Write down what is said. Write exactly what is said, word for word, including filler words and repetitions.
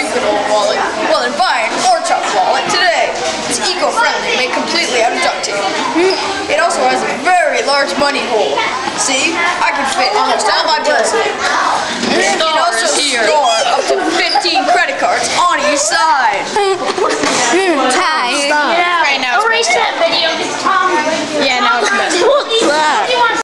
stupid old wallet? Well, then buy an Orchuk wallet today. It's eco-friendly, made completely out of duct tape. It also has a very large money hole. See, I can fit almost all my bills in it.